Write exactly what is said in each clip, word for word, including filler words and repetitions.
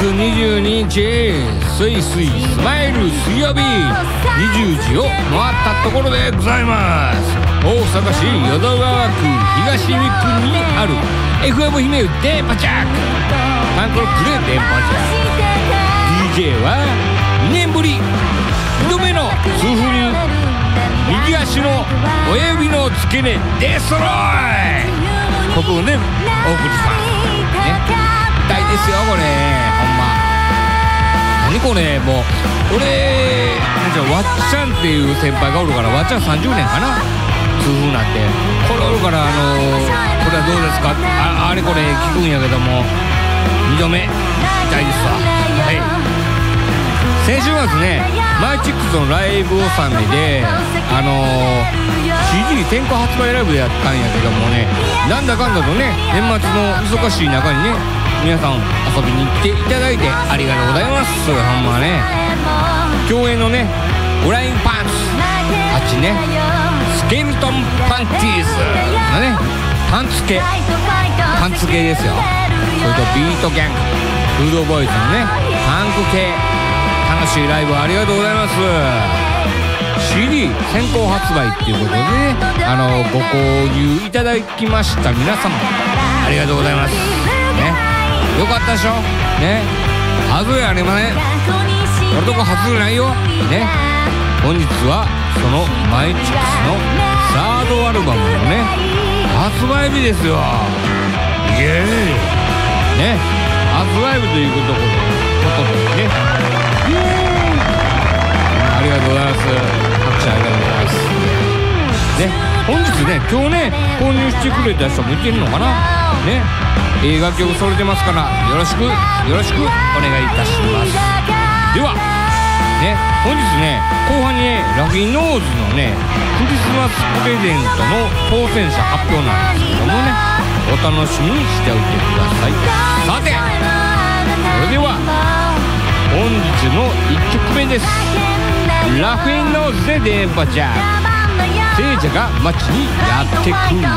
つにじゅうににちすいすいスマイル水曜日にじゅうじを回ったところでございます。大阪市淀川区東三区にある エフエム 姫電波ジャックファンクロックで電波ジャック ディージェー はにねんぶりにどめの痛風に右足の親指の付け根デストロイここをねお送りしますね。痛いですよこれほんま。何これもう俺なんじゃわっちゃんっていう先輩がおるからわっちゃんさんじゅうねんかな痛風になってこれおるからあのー、これはどうですか あ, あれこれ聞くんやけどもにどめ痛いですわ。はい先週末ねマイチックスのライブ納めであのー、シーディー 先行発売ライブやったんやけどもねなんだかんだとね年末の忙しい中にね皆さん遊びに来ていただいてありがとうございます。ほんまね共演のねフラインパンツあっちねスケルトンパンティーズのねパンツ系パンツ系ですよ。それとビートギャングフードボーイズのねパンク系楽しいライブありがとうございます。 シーディー 先行発売っていうことでねあのご購入いただきました皆様ありがとうございますね。よかったでしょね。外れありません。俺とこ外れないよね。本日はそのマイチックスのサードアルバムのね発売日ですよ。イエーイね発売日ということでことでねイエーイありがとうございます。拍手ありがとうございますね。本日ね今日ね購入してくれた人もいてるのかなね。映画曲それてますからよろしくよろしくお願いいたします。ではね本日ね後半にねラフィーノーズのねクリスマスプレゼントの当選者発表なんですけどもねお楽しみにしておいてください。さてそれでは本日のいっきょくめです。ラフィーノーズで電波ジャー聖者が街にやってくる。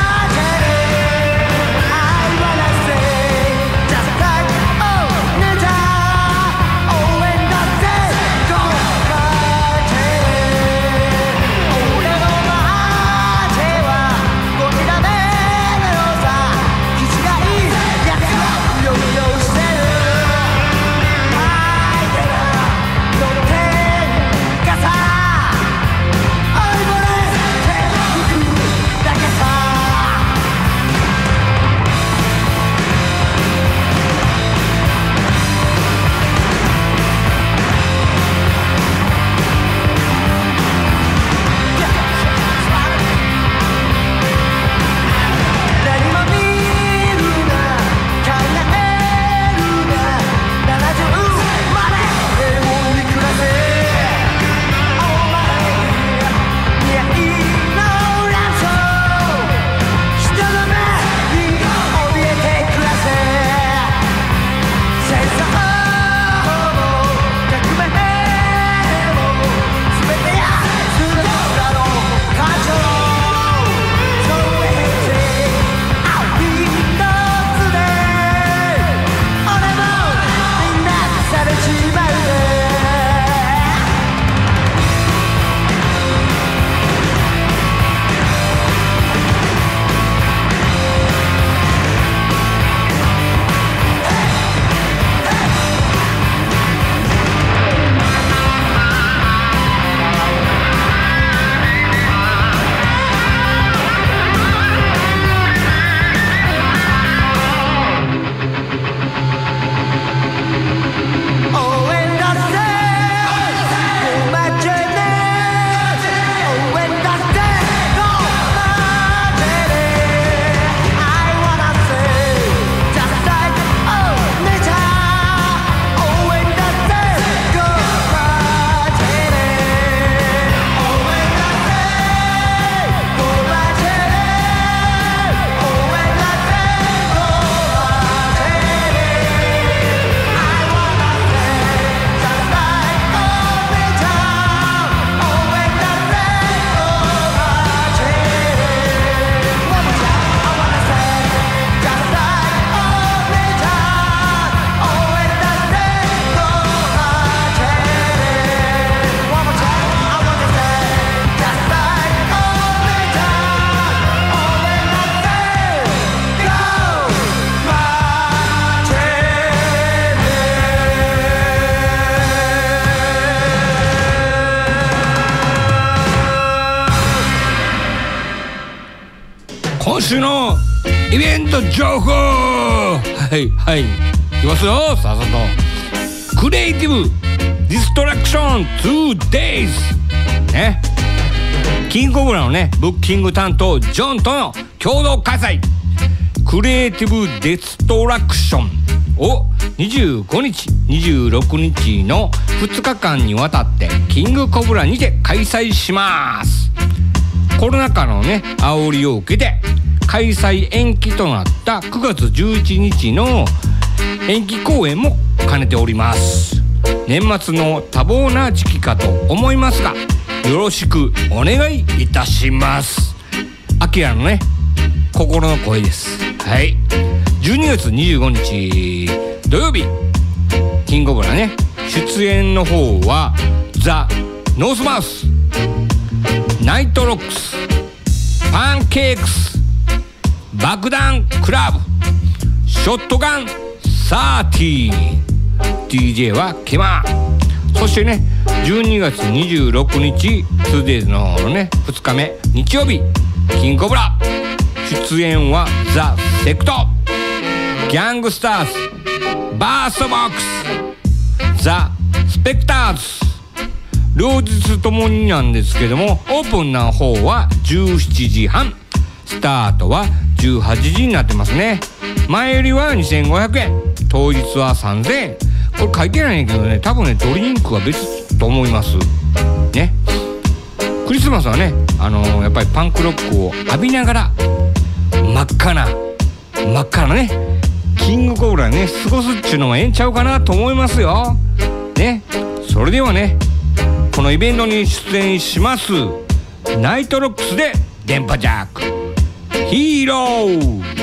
Just like oh 週のイベント情報、はいはい、いきますよ。さっさとクリエイティブディストラクション ツーデイズ ね、キングコブラのねブッキング担当ジョンとの共同開催、クリエイティブディストラクションをにじゅうごにちにじゅうろくにちのふつかかんにわたってキングコブラにて開催します。コロナ禍のね煽りを受けて開催延期となったくがつじゅういちにちの延期公演も兼ねております。年末の多忙な時期かと思いますが、よろしくお願いいたします。アキラのね心の声です。はい、じゅうにがつにじゅうごにち土曜日、キングコブラね出演の方はザ・ノースマウス、ナイトロックス、パンケークス、爆弾クラブ、ショットガンサーティー、 ディージェー はケマー。そしてねじゅうにがつにじゅうろくにち ツーデイズ の方のねふつかめ日曜日、キングコブラ出演はザ・セクト、ギャングスターズ、バーストボックス、ザ・スペクターズ、両日ともになんですけども、オープンな方はじゅうしちじはん、スタートはじゅうはちじになってますね。前売りはにせんごひゃくえん、当日はさんぜんえん。これ書いてないんやけどね、多分ねドリンクは別と思いますね。クリスマスはね、あのー、やっぱりパンクロックを浴びながら真っ赤な真っ赤なねキングコブラね過ごすっちゅうのがええんちゃうかなと思いますよね。それではねこのイベントに出演しますナイトロックスで電波ジャックヒーロー。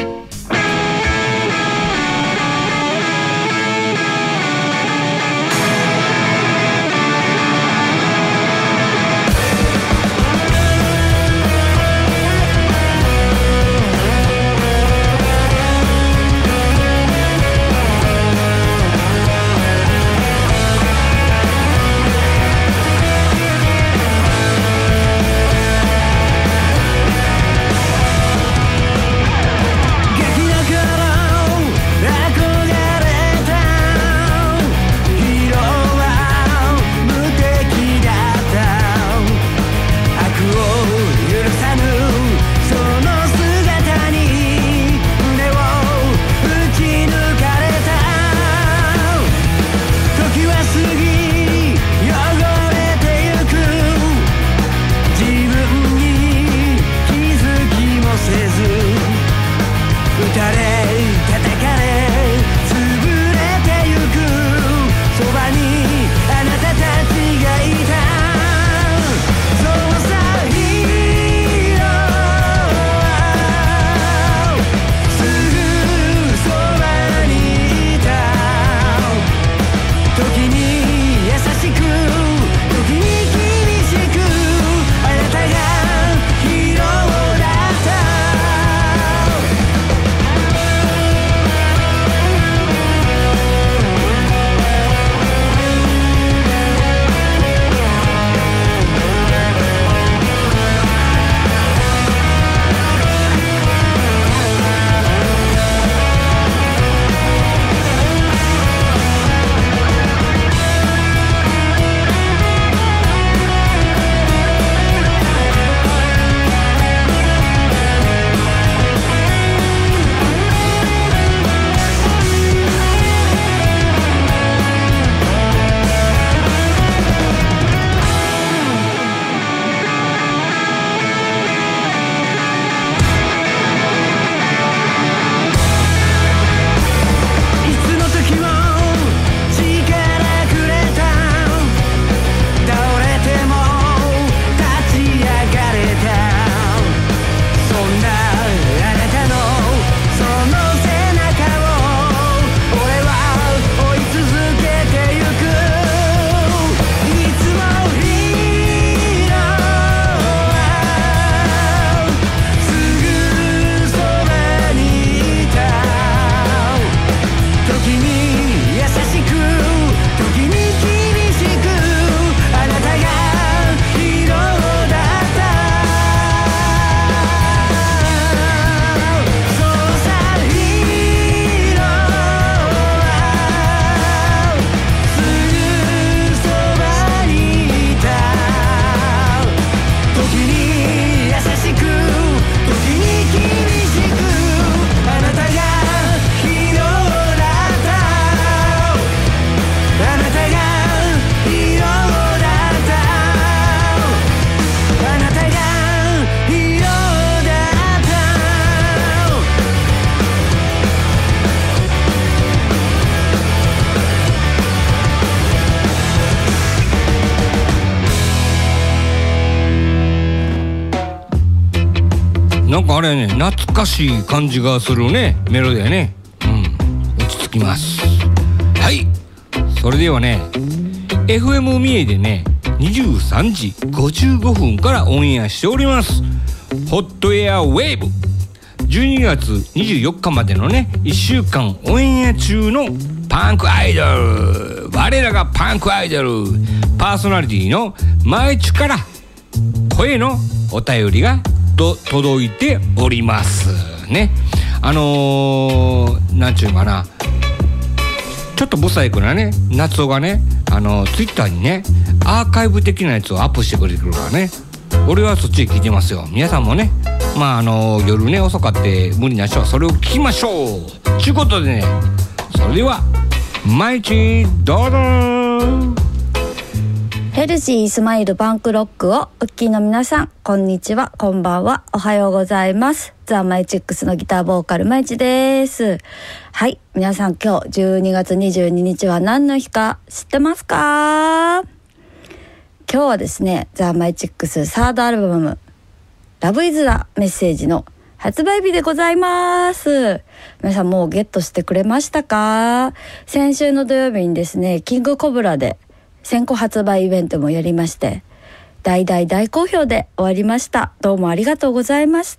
かあれね懐かしい感じがするねメロディーね。うん落ち着きます。はい、それではね エフエム 三重でねにじゅうさんじごじゅうごふんからオンエアしておりますホットエアウェーブ。じゅうにがつにじゅうよっかまでのねいっしゅうかんオンエア中のパンクアイドル、我らがパンクアイドルパーソナリティの前地から声のお便りがと届いておりますね。あのー、なんちゅうかな、ちょっとブサイクなね夏男がねあのツイッターにねアーカイブ的なやつをアップしてくれてるからね、俺はそっちで聞いてますよ。皆さんもねまああのー、夜ね遅かって無理な人はそれを聞きましょうちゅうことでね、それでは毎日どうぞ。 ヘルシースマイルパンクロックをお聞きの皆さん、こんにちは、こんばんは、おはようございます。ザ・マイチックスのギターボーカルマイチです。はい、皆さん今日じゅうにがつにじゅうににちは何の日か知ってますか？今日はですね、ザ・マイチックスサードアルバムラブイズラメッセージの発売日でございます。皆さんもうゲットしてくれましたか？先週の土曜日にですね、キングコブラで先行発売イベントもやりまして、大大大好評で終わりました。どうもありがとうございました。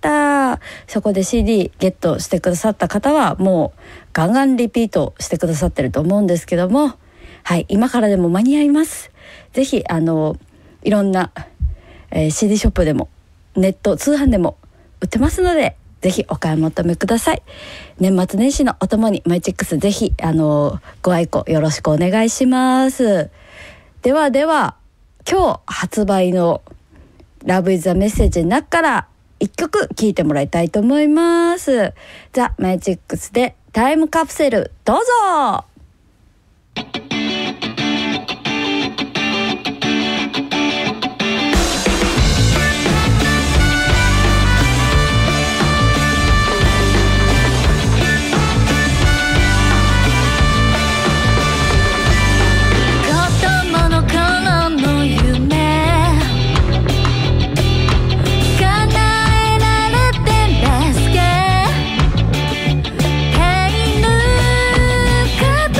そこで シーディー ゲットしてくださった方はもうガンガンリピートしてくださってると思うんですけども、はい、今からでも間に合います。ぜひあのいろんな、えー、シーディー ショップでもネット通販でも売ってますので、ぜひお買い求めください。年末年始のお供にマイチックスぜひあのご愛顧よろしくお願いします。ではでは今日発売のラブイズザメッセージの中から一曲聴いてもらいたいと思います。ザ・マイチックスでタイムカプセル、どうぞ。 「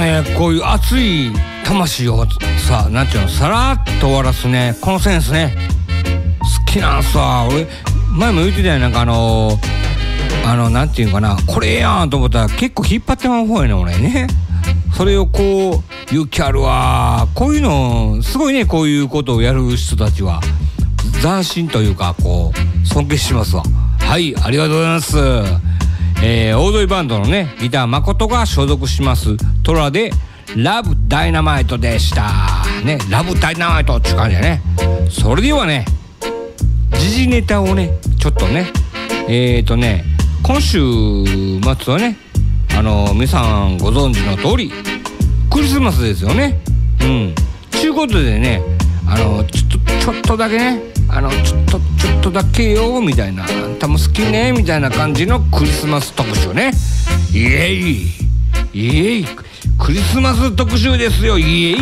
ねこういう熱い魂をさ、なんていうの、さらっと終わらすね、このセンスね好きなんさ。俺前も言ってたやん、なんかあのー、あのなんていうかな、これええやんと思ったら結構引っ張ってまう方やね俺ね。それをこう勇気あるわ。こういうのすごいね、こういうことをやる人たちは斬新というか、こう尊敬しますわ。はい、ありがとうございます。えー、オードリーバンドのねギター誠が所属しますトラでラブダイナマイトでしたね。ラブダイナマイトっていう感じだね。それではね、時事ネタをねちょっとね、えーとね今週末はね、あの皆さんご存知の通りクリスマスですよね。うんちゅうことでね、あのちょっとちょっとだけね、あのちょっとちょっとだけよみたいな、あんたも好きねみたいな感じのクリスマス特集ね。イエイイエイクリスマス特集ですよ。イエイ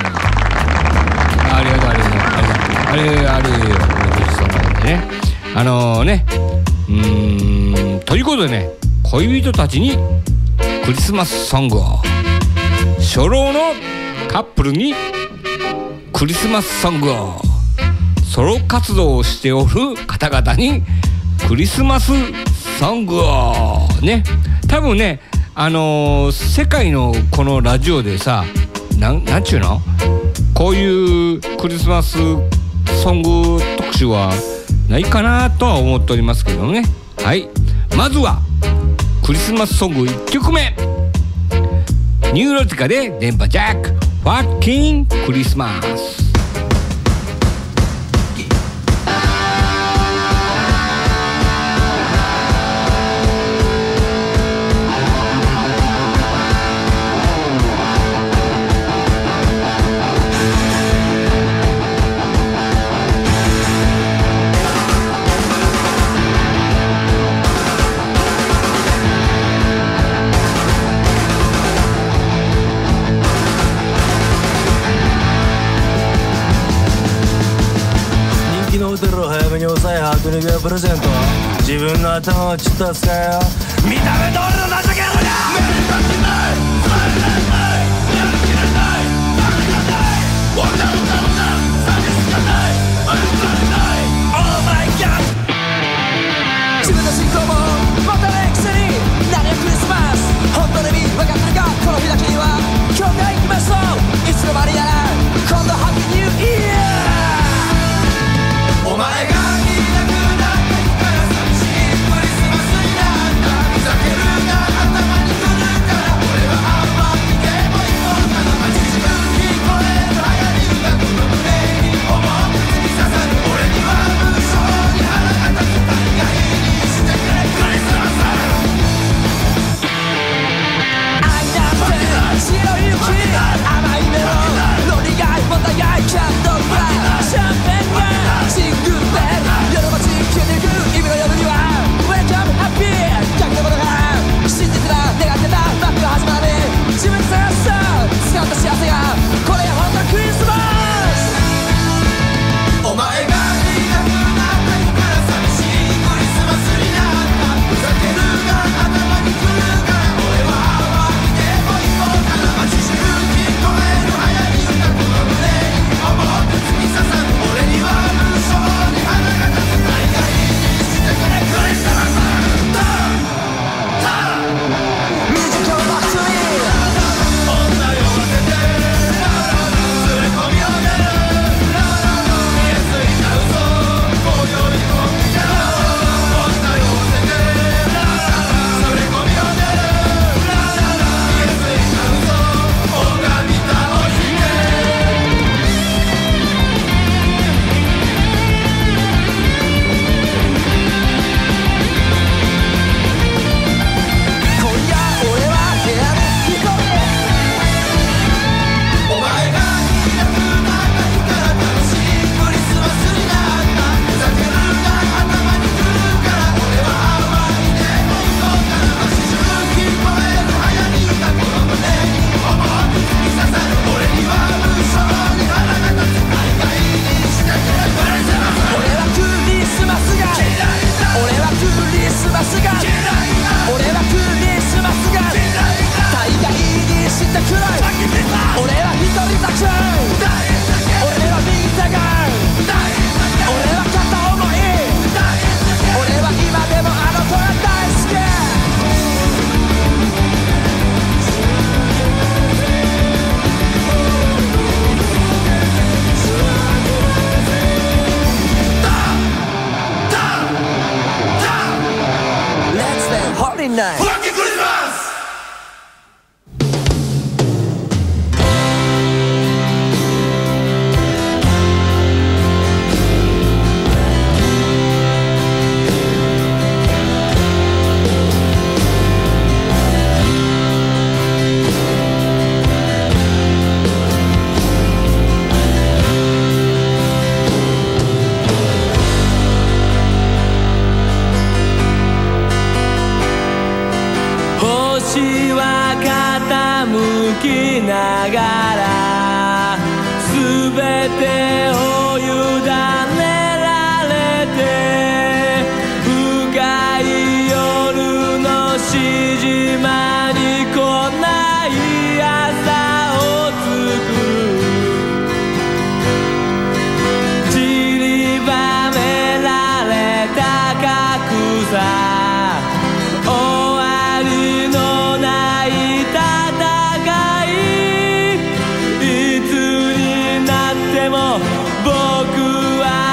ありがとうありがとうあれあれあれそんなんでね、あのー、ねうーんということでね、恋人たちにクリスマスソングを、初老のカップルにクリスマスソングを、ソロ活動をしておる方々にクリスマスソングをね。多分ね、あのー、世界のこのラジオでさ、なん、なんちゅうの、こういうクリスマスソング特集はないかなとは思っておりますけどね。はい、まずはクリスマスソングいっきょくめ、ニューロティカで電波ジャック、ファッキンクリスマス。 プレゼント、自分の頭をちょっと使えよ。見た目通りの情け野郎だ。自分の信仰も持たないくせに何をクリスマス、本当の意味分かってるか。この日だけには教会行きましょう。いつの間にやら今度ハッピーニューイヤー。お前が星は傾きながら全てを委ねられて深い夜のしじまに来ない朝を作る散りばめられた格差僕は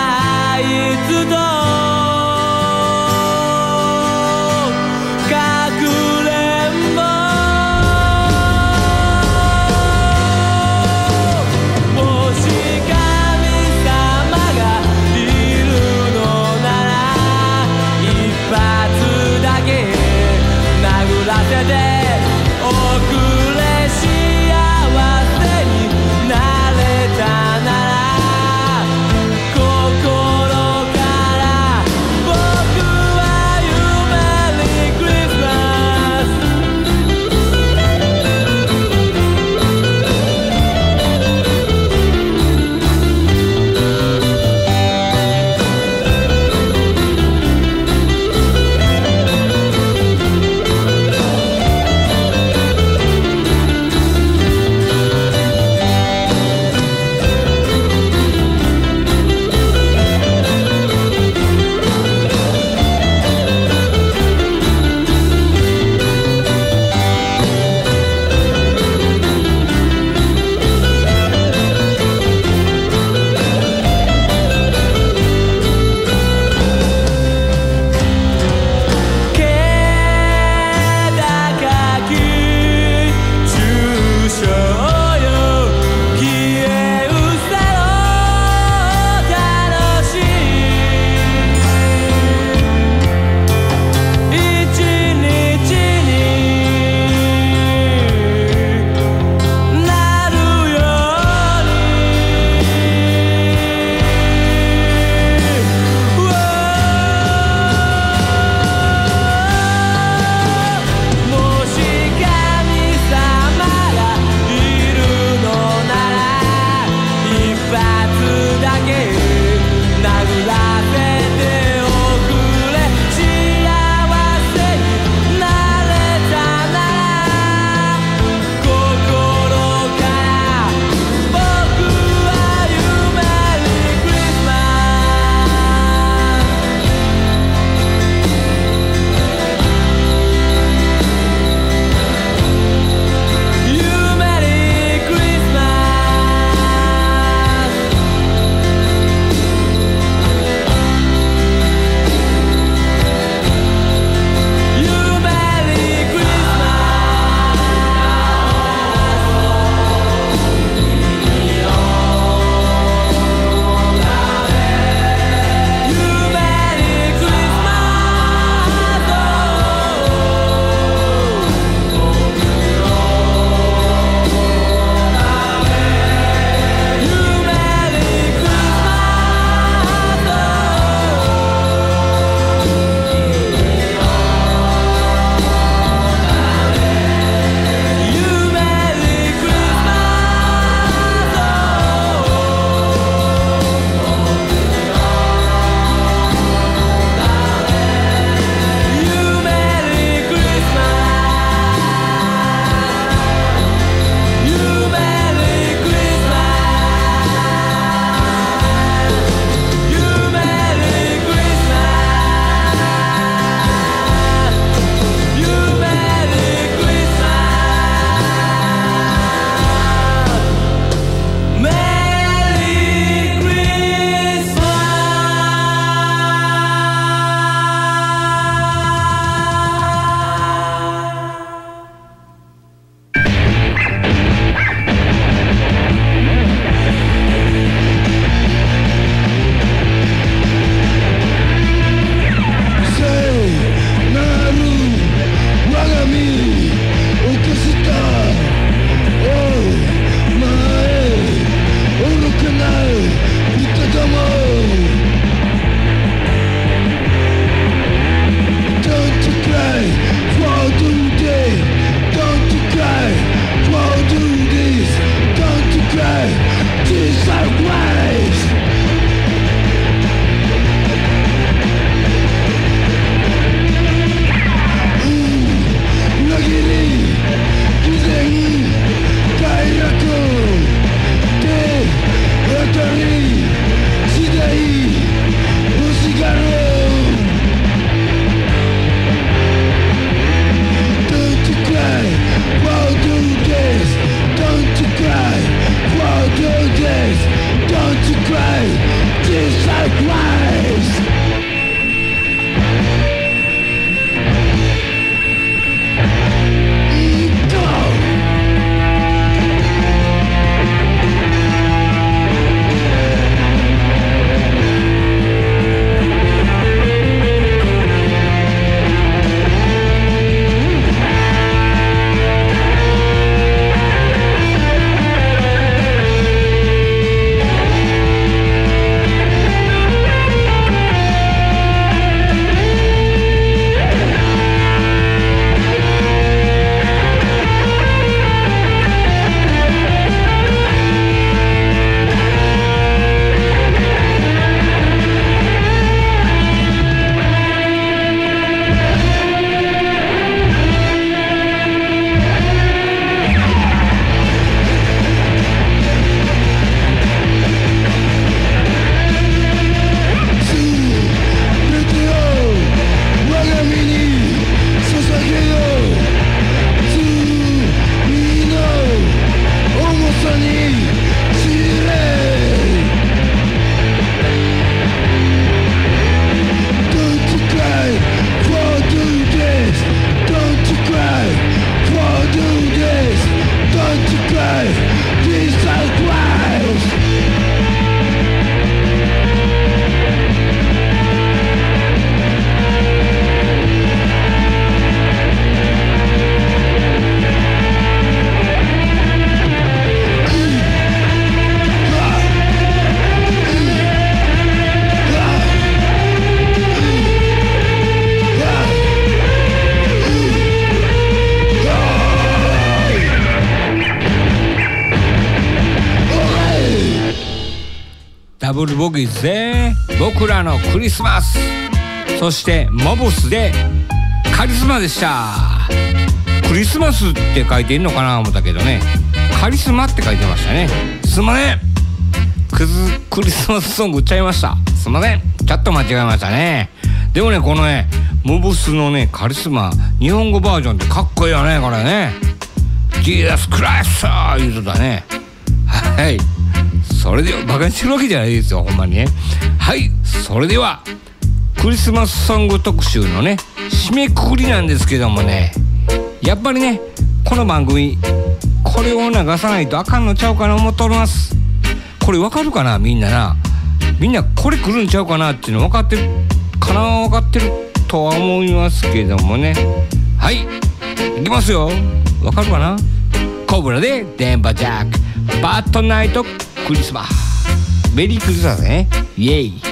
ダブルボギーズで僕らのクリスマス、そしてモブスでカリスマでした。クリスマスって書いてんのかな思ったけどね、カリスマって書いてましたね。すいません、クズクリスマスソング売っちゃいました。すいません、ちょっと間違えましたね。でもね、このねモブスのねカリスマ日本語バージョンってかっこいいよね、これね。ジーザスクライスト言うとだね。はい、それではバカにしてるわけじゃないですよ、ほんまにね。はい、それではクリスマスソング特集のね締めくくりなんですけどもね、やっぱりねこの番組これを流さないとあかんのちゃうかな思っております。これわかるかな、みんなな。みんなこれ来るんちゃうかなっていうの分かってるかな、分かってるとは思いますけどもね。はい、いきますよ。分かるかな。コブラで電波ジャック、バッドナイトクリスマス、メリークリスマスね、イエイ。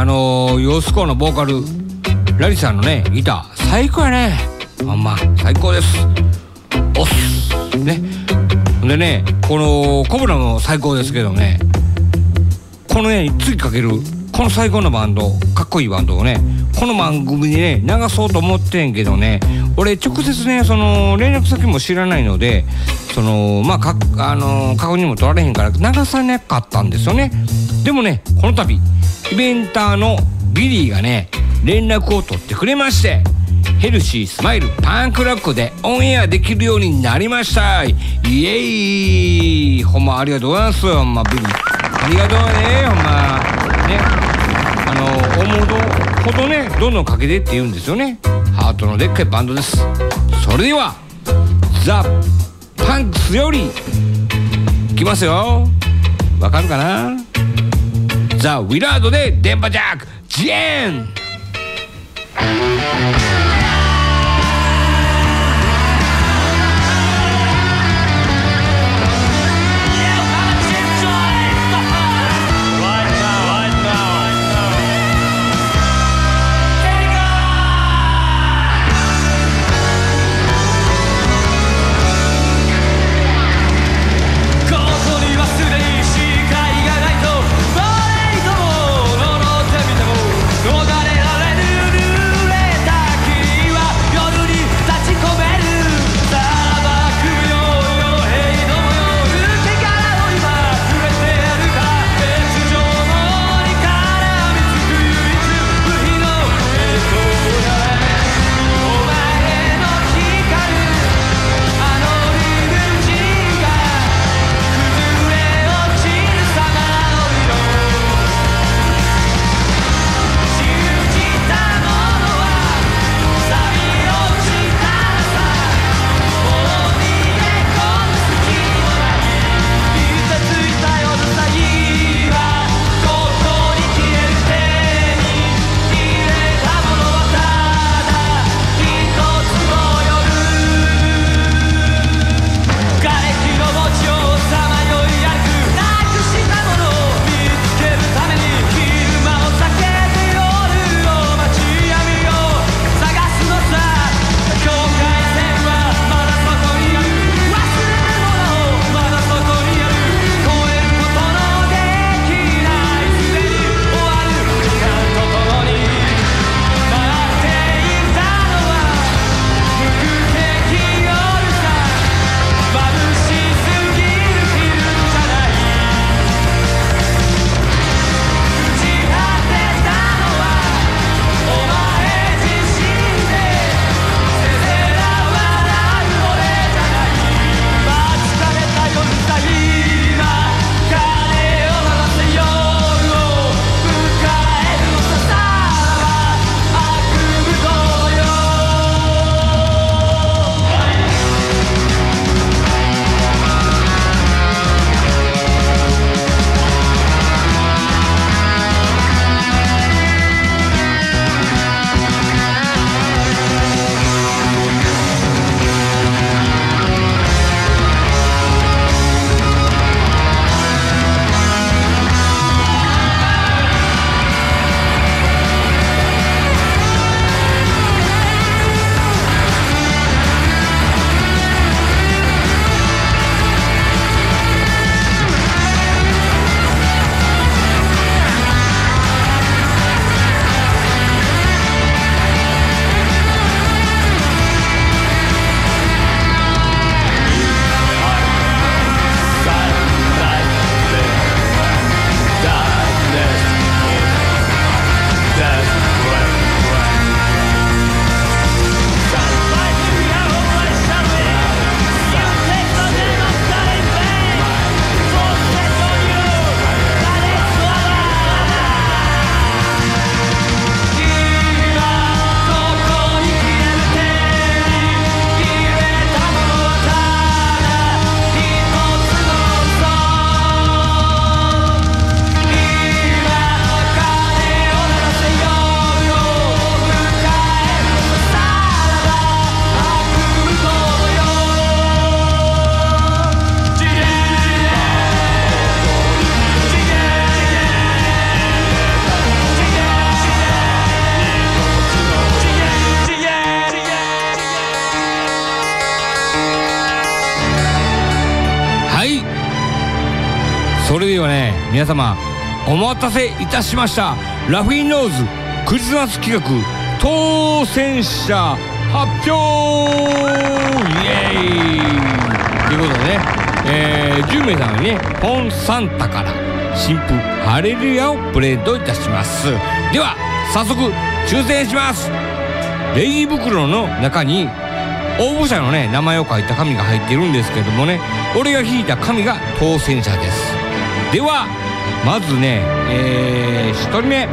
あのー、ヨスコのボーカルラリさんのねギター最高やね。ほんま最高です。おっすね。でねこのコブラも最高ですけどね、このね次かけるこの最高のバンド、かっこいいバンドをねこの番組でね流そうと思ってんけどね、俺直接ねその連絡先も知らないので、そのまあかあの確認も取られへんから流さなかったんですよね。でもねこの度イベンターのビリーがね連絡を取ってくれまして、ヘルシースマイルパンクロックでオンエアできるようになりました。イエーイ。ほんまありがとうございます。ほんまビリーありがとうね。ほんまね、あの思うほどねどんどんかけてって言うんですよね。ハートのでっかいバンドです。それではザ・パンクスよりいきますよ。わかるかな。ザ・ウィラードで電波ジャックジエン。 逃れられる濡れた霧それではね、皆様お待たせいたしました。ラフィーノーズクリスマス企画当選者発表、イエーイということでね、えー、じゅうめいさんにね、ポンサンタから新婦ハレルヤをプレゼントいたします。では早速抽選します。礼儀袋の中に応募者のね、名前を書いた紙が入っているんですけどもね、俺が引いた紙が当選者です。ではまずね、えー、ひとりめ、う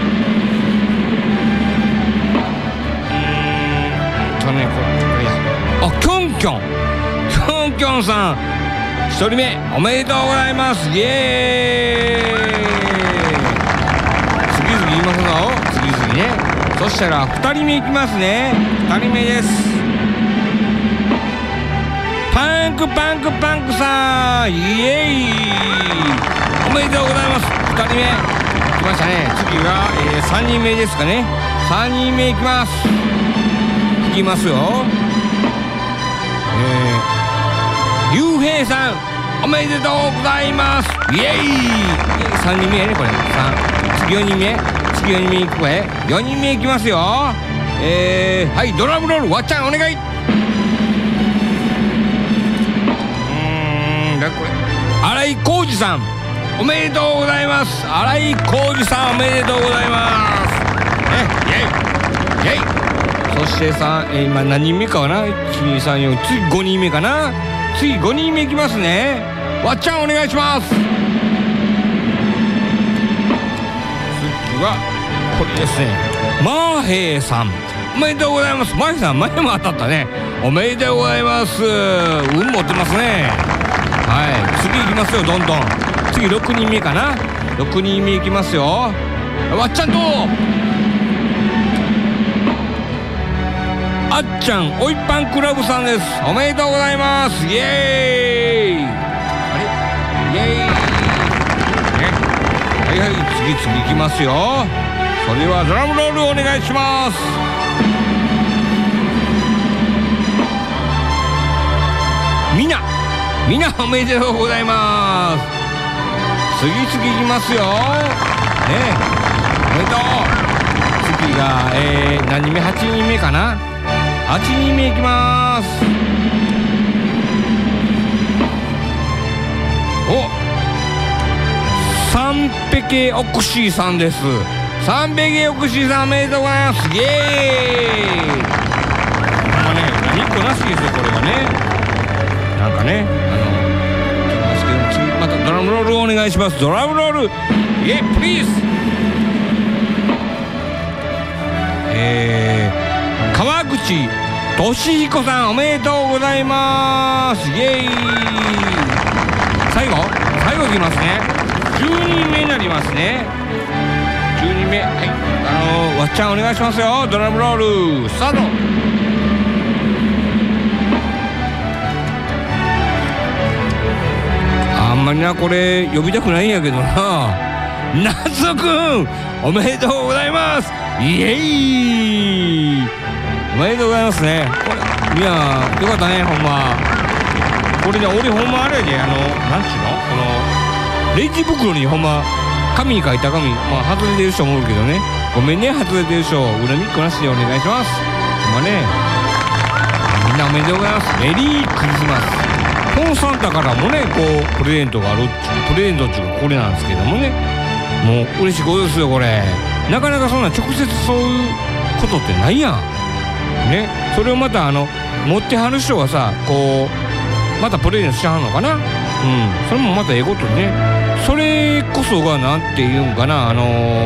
ーんとね、これや、あ、きょんきょんきょんきょんさん、ひとりめおめでとうございます。イエーイ。次々言いますぞ、次々ね。そしたらふたりめいきますね。ふたりめです。パンクパンクパンクさん、イエーイ、おめでとうございます。ふたりめ来ましたね。次が、えー、さんにんめですかね。さんにんめいきます。いきますよ。えー、ゆうへいさんおめでとうございます。イエーイ。さんにんめやね、これ。さん、次よにんめ、次よにんめいくわよ。よにんめいきますよ。えー、はい、ドラムロールわっちゃんお願い。うーんだこれ、新井浩二さんおめでとうございます。新井浩二さんおめでとうございます。ね、イェイイェイ。そしてさ、えー、今何人目かな、いちにさんよん、次ごにんめかな。次ごにんめいきますね。わっちゃんお願いします。次はこれですね、マーヘイさんおめでとうございます。マーヘイさん前も当たったね。おめでとうございます。運持ってますね。はい、次いきますよ、どんどん。次ろくにんめかな。ろくにんめいきますよ。わっちゃんとあっちゃんおいパンクラブさんです。おめでとうございます。イエーイ。あれ、イエーイ、ね、はいはい、次次いきますよ。それはドラムロールお願いします。みんなみんなおめでとうございます。次々いきますよ。ね、おめでとう。次が、えー、何人目、はちにんめかな。はちにんめいきまーす。お、サンペケオクシーさんです。サンペケオクシーさんおめでとうございます。イエーイ。なんかね、何個なしですよ、これがね。なんかね、あのますけど、次またドラムロールお願いします。ドラムロール、イエープリーズ。えー、川口俊彦さんおめでとうございます。イエーイ。最後最後いきますね。じゅうにんめになりますね。じゅうにんめ、はい、あのー、わっちゃんお願いしますよ。ドラムロールスタート。あんまりな、これ呼びたくないんやけどな。夏くんおめでとうございます。イエーイ、おめでとうございますね。これいやーよかったね、ほんま。これね、俺ほんまあれで、あのなんちゅうの、このレジ袋にほんま紙に書いた紙、まあ外れてる人もおるけどね、ごめんね、外れてる人恨みっこなしでお願いします。ほんまね、みんなおめでとうございます。メリークリスマス。ポンサンタからもね、こうプレゼントがあるっちゅう、プレゼントっちゅうかこれなんですけどもね、もう嬉しいことですよ、これ。なかなかそんな直接そういうことってないやんね。それをまたあの持ってはる人がさ、こうまたプレゼントしはんのかな。うん、それもまたええことね。それこそがなんていうんかな、あのー、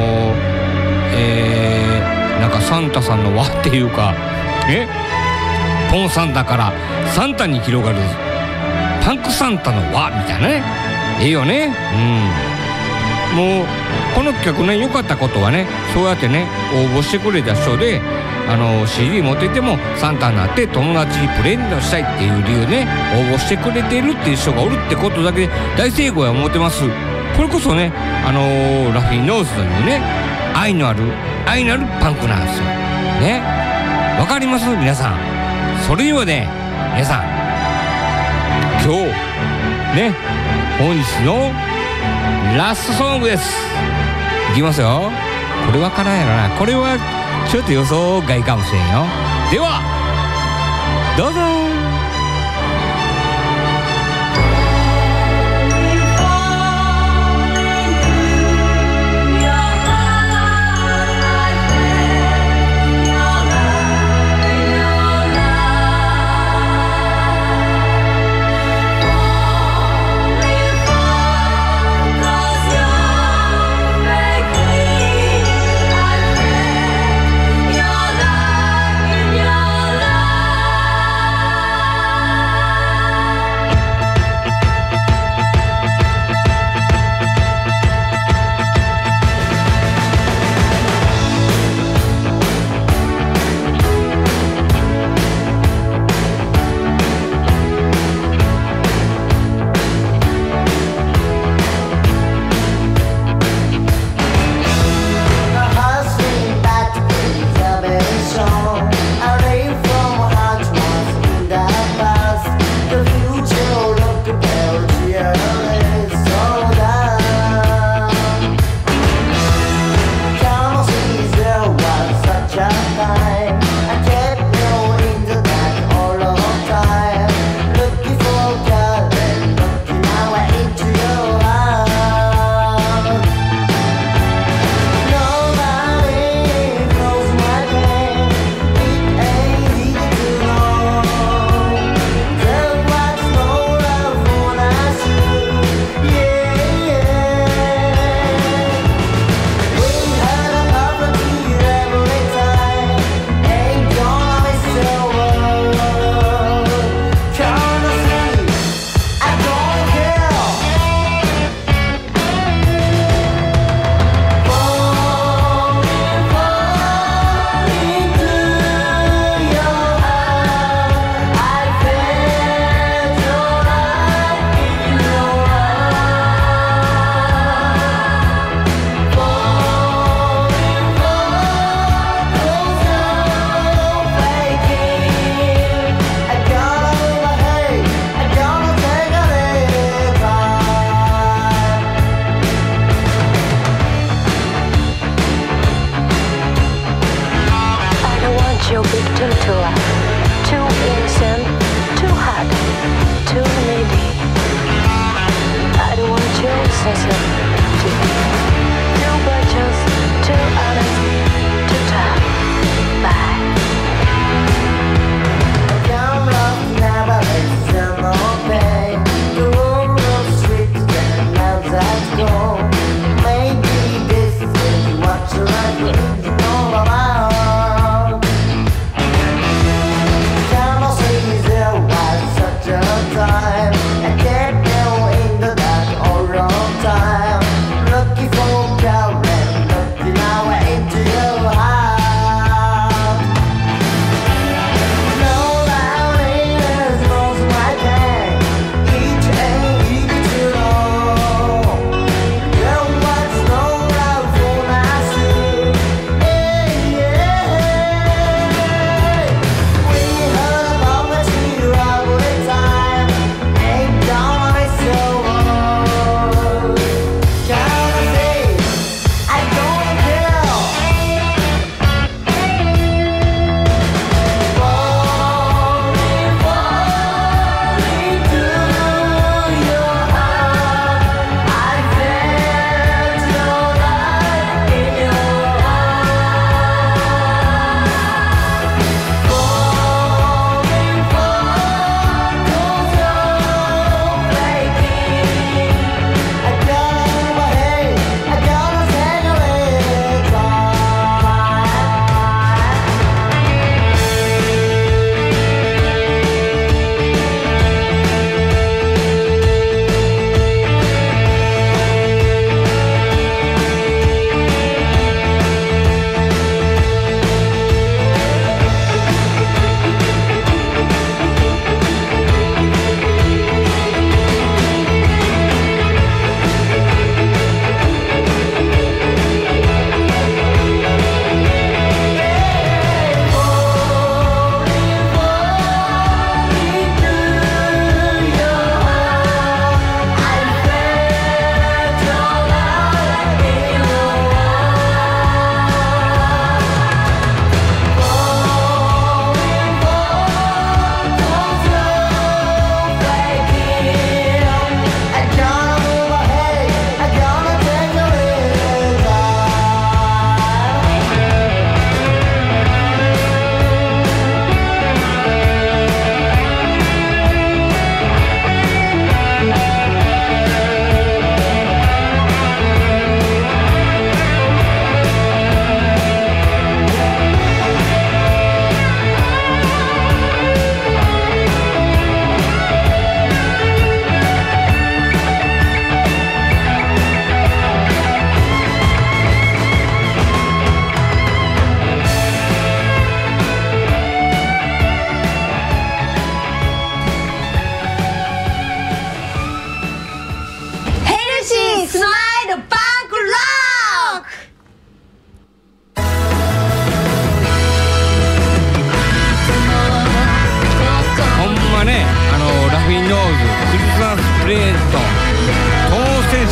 えー、なんかサンタさんの輪っていうかね、ポンサンタからサンタに広がるパンクサンタの輪みたいなね、ええよね。うん、もうこの企画ね、良かったことはね、そうやってね応募してくれた人で、あの シーディー 持っててもサンタになって友達にプレゼントしたいっていう理由ね、応募してくれてるっていう人がおるってことだけで大成功や思ってます。これこそね、あのー、ラフィーノーズというね、愛のある愛のあるパンクなんですよね。わかります皆さん。それではね、皆さん今日ね、本日のラストソングです。いきますよ。これわからんやろな。これはちょっと予想外かもしれんよ。ではどうぞ。 Maybe this is what you like to know about.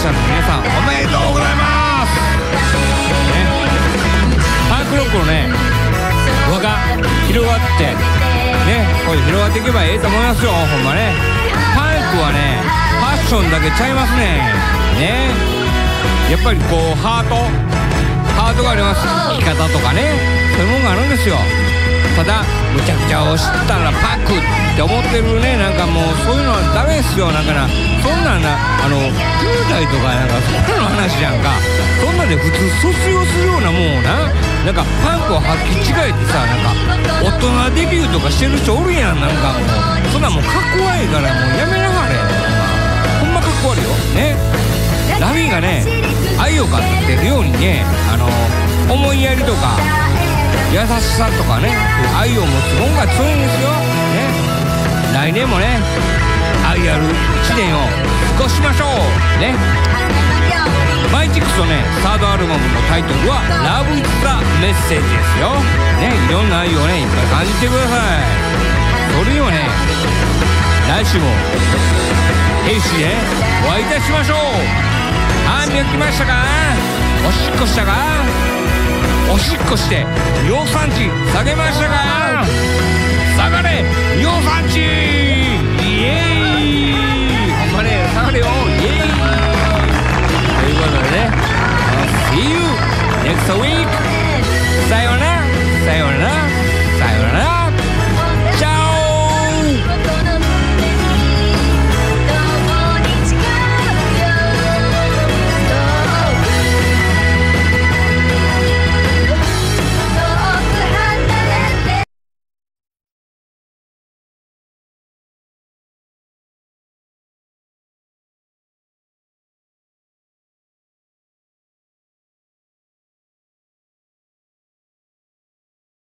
者の皆さんおめでとうございます、ね、パンクロックのね輪が広がってね、これ広がっていけばええと思いますよ。ほんまね、パンクはねファッションだけちゃいますね。ね、やっぱりこうハートハートがあります。生き方とかね、そういうもんがあるんですよ。ただむちゃくちゃ押したらパンクって思ってるね、なんかもうそういうのはダメですよ。なんかな、そんなんな、あのじゅう代とかなんかそんなの話やんか。そんなんで普通卒業するようなもんをな、なんかパンクを履き違えてさ、なんか大人デビューとかしてる人おるやん。なんかもうそんなんもうかっこ悪いからもうやめなはれ。ほんまかっこ悪いよね。ラミがね愛を語ってるようにね、あの思いやりとか優しさとかね、愛を持つもんが強いんですよ、ね、来年もね愛あるいちねんを過ごしましょうね。マイチックスのねサードアルバムのタイトルは Love is the Message ですよ、ね、いろんな愛をねいっぱい感じてください。それにはね来週も兵士でお会いいたしましょう。歯磨きましたか？おしっこしたか？おしっこして尿酸値下げましたか？下がれ尿酸値、イエーイ、ほんまね下がれよ、イエーイということでね、See you next week、さよなら。